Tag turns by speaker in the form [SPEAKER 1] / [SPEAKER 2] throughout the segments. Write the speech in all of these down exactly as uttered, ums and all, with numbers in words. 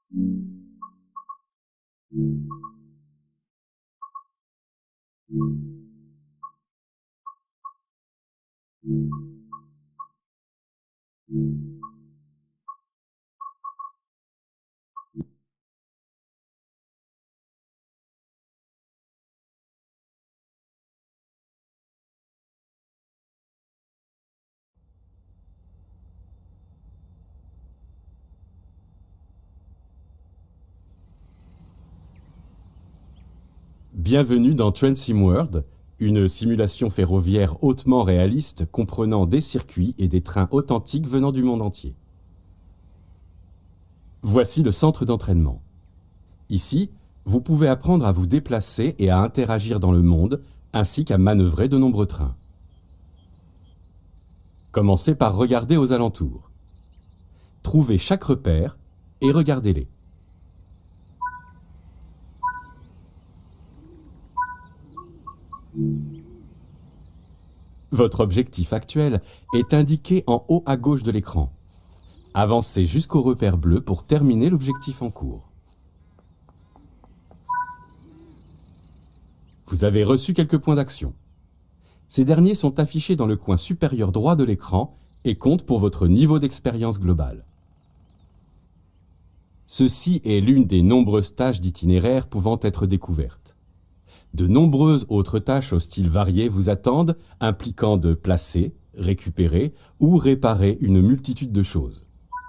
[SPEAKER 1] Bienvenue dans Train Sim World, une simulation ferroviaire hautement réaliste comprenant des circuits et des trains authentiques venant du monde entier. Voici le centre d'entraînement. Ici, vous pouvez apprendre à vous déplacer et à interagir dans le monde, ainsi qu'à manœuvrer de nombreux trains. Commencez par regarder aux alentours. Trouvez chaque repère et regardez-les. Votre objectif actuel est indiqué en haut à gauche de l'écran. Avancez jusqu'au repère bleu pour terminer l'objectif en cours. Vous avez reçu quelques points d'action. Ces derniers sont affichés dans le coin supérieur droit de l'écran et comptent pour votre niveau d'expérience globale. Ceci est l'une des nombreuses tâches d'itinéraire pouvant être découvertes. De nombreuses autres tâches au style varié vous attendent, impliquant de placer, récupérer ou réparer une multitude de choses.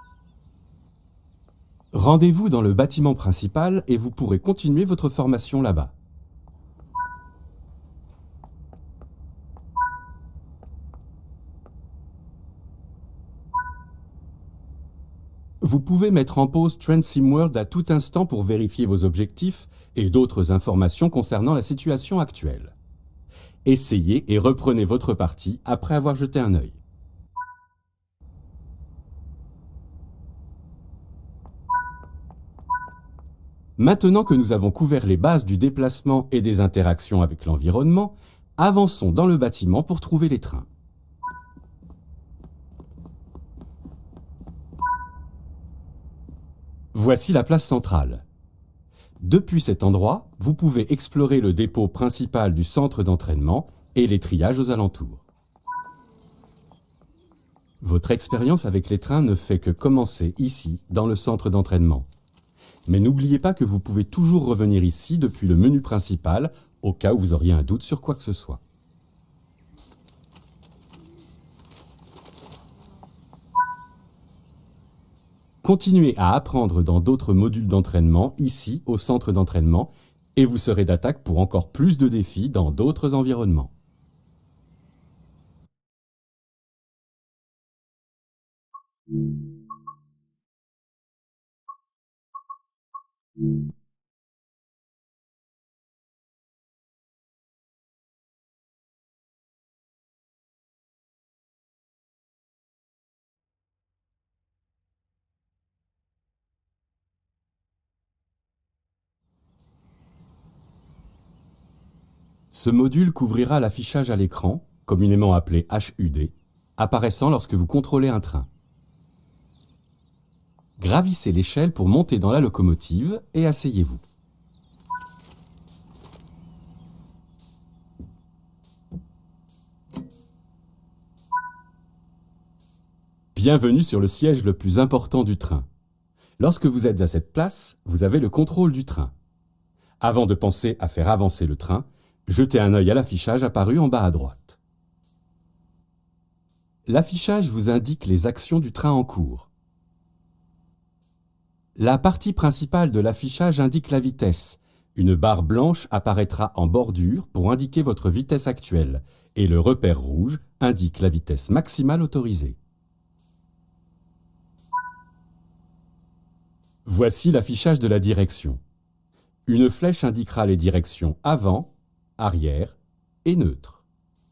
[SPEAKER 1] Rendez-vous dans le bâtiment principal et vous pourrez continuer votre formation là-bas. Vous pouvez mettre en pause Train Sim World à tout instant pour vérifier vos objectifs et d'autres informations concernant la situation actuelle. Essayez et reprenez votre partie après avoir jeté un œil. Maintenant que nous avons couvert les bases du déplacement et des interactions avec l'environnement, avançons dans le bâtiment pour trouver les trains. Voici la place centrale. Depuis cet endroit, vous pouvez explorer le dépôt principal du centre d'entraînement et les triages aux alentours. Votre expérience avec les trains ne fait que commencer ici, dans le centre d'entraînement. Mais n'oubliez pas que vous pouvez toujours revenir ici depuis le menu principal, au cas où vous auriez un doute sur quoi que ce soit. Continuez à apprendre dans d'autres modules d'entraînement, ici, au centre d'entraînement, et vous serez d'attaque pour encore plus de défis dans d'autres environnements. Ce module couvrira l'affichage à l'écran, communément appelé H U D, apparaissant lorsque vous contrôlez un train. Gravissez l'échelle pour monter dans la locomotive et asseyez-vous. Bienvenue sur le siège le plus important du train. Lorsque vous êtes à cette place, vous avez le contrôle du train. Avant de penser à faire avancer le train, jetez un œil à l'affichage apparu en bas à droite. L'affichage vous indique les actions du train en cours. La partie principale de l'affichage indique la vitesse. Une barre blanche apparaîtra en bordure pour indiquer votre vitesse actuelle et le repère rouge indique la vitesse maximale autorisée. Voici l'affichage de la direction. Une flèche indiquera les directions avant, arrière et neutre.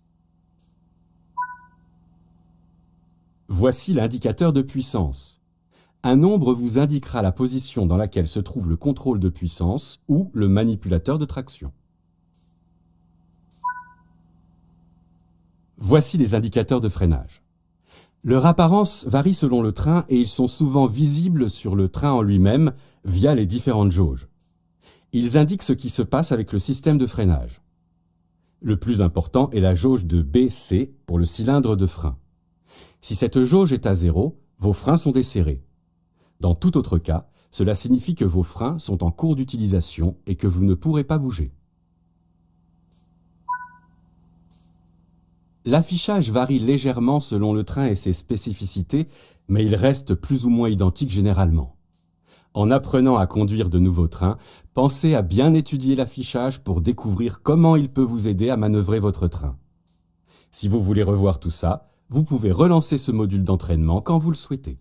[SPEAKER 1] Voici l'indicateur de puissance. Un nombre vous indiquera la position dans laquelle se trouve le contrôle de puissance ou le manipulateur de traction. Voici les indicateurs de freinage. Leur apparence varie selon le train et ils sont souvent visibles sur le train en lui-même via les différentes jauges. Ils indiquent ce qui se passe avec le système de freinage. Le plus important est la jauge de B C pour le cylindre de frein. Si cette jauge est à zéro, vos freins sont desserrés. Dans tout autre cas, cela signifie que vos freins sont en cours d'utilisation et que vous ne pourrez pas bouger. L'affichage varie légèrement selon le train et ses spécificités, mais il reste plus ou moins identique généralement. En apprenant à conduire de nouveaux trains, pensez à bien étudier l'affichage pour découvrir comment il peut vous aider à manœuvrer votre train. Si vous voulez revoir tout ça, vous pouvez relancer ce module d'entraînement quand vous le souhaitez.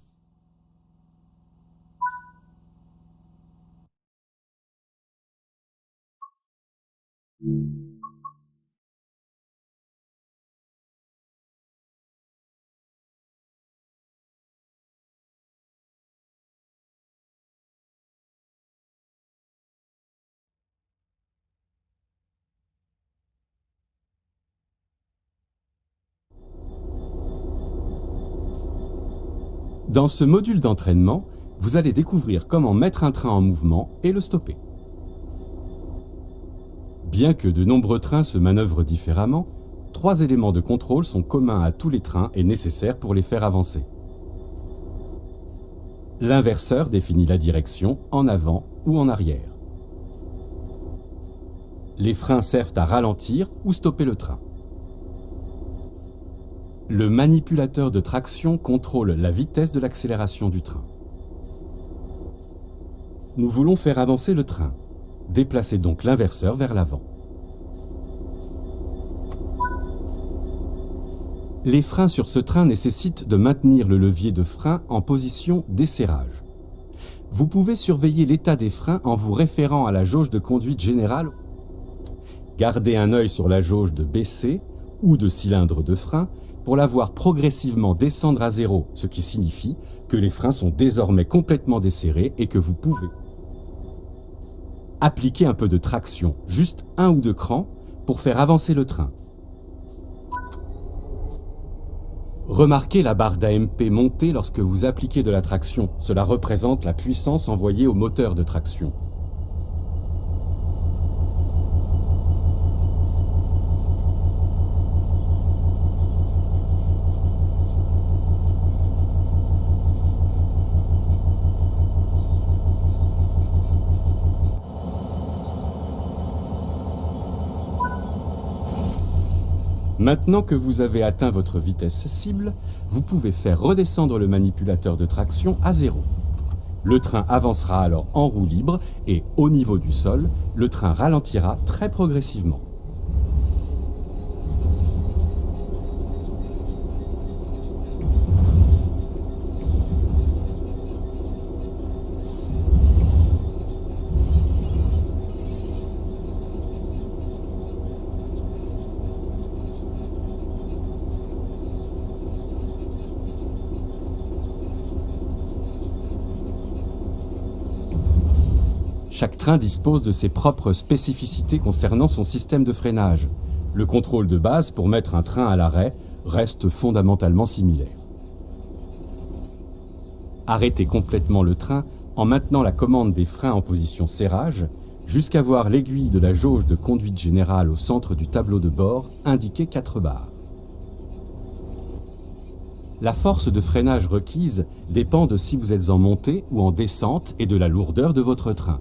[SPEAKER 1] Dans ce module d'entraînement, vous allez découvrir comment mettre un train en mouvement et le stopper. Bien que de nombreux trains se manœuvrent différemment, trois éléments de contrôle sont communs à tous les trains et nécessaires pour les faire avancer. L'inverseur définit la direction en avant ou en arrière. Les freins servent à ralentir ou stopper le train. Le manipulateur de traction contrôle la vitesse de l'accélération du train. Nous voulons faire avancer le train. Déplacez donc l'inverseur vers l'avant. Les freins sur ce train nécessitent de maintenir le levier de frein en position desserrage. Vous pouvez surveiller l'état des freins en vous référant à la jauge de conduite générale. Gardez un œil sur la jauge de B C ou de cylindre de frein pour la voir progressivement descendre à zéro, ce qui signifie que les freins sont désormais complètement desserrés et que vous pouvez appliquer un peu de traction, juste un ou deux crans, pour faire avancer le train. Remarquez la barre d'A M P monter lorsque vous appliquez de la traction. Cela représente la puissance envoyée au moteur de traction. Maintenant que vous avez atteint votre vitesse cible, vous pouvez faire redescendre le manipulateur de traction à zéro. Le train avancera alors en roue libre et, au niveau du sol, le train ralentira très progressivement. Chaque train dispose de ses propres spécificités concernant son système de freinage. Le contrôle de base pour mettre un train à l'arrêt reste fondamentalement similaire. Arrêtez complètement le train en maintenant la commande des freins en position serrage jusqu'à voir l'aiguille de la jauge de conduite générale au centre du tableau de bord indiquer quatre barres. La force de freinage requise dépend de si vous êtes en montée ou en descente et de la lourdeur de votre train.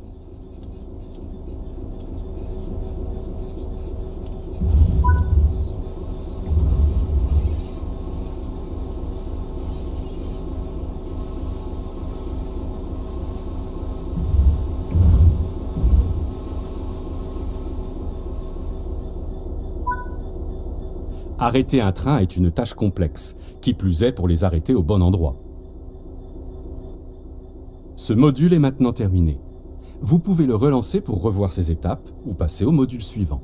[SPEAKER 1] Arrêter un train est une tâche complexe, qui plus est pour les arrêter au bon endroit. Ce module est maintenant terminé. Vous pouvez le relancer pour revoir ces étapes ou passer au module suivant.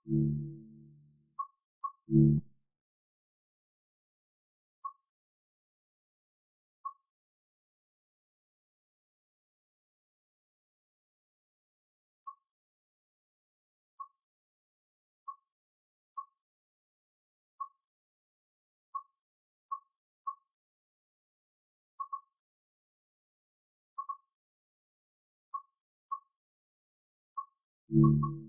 [SPEAKER 2] Mmh.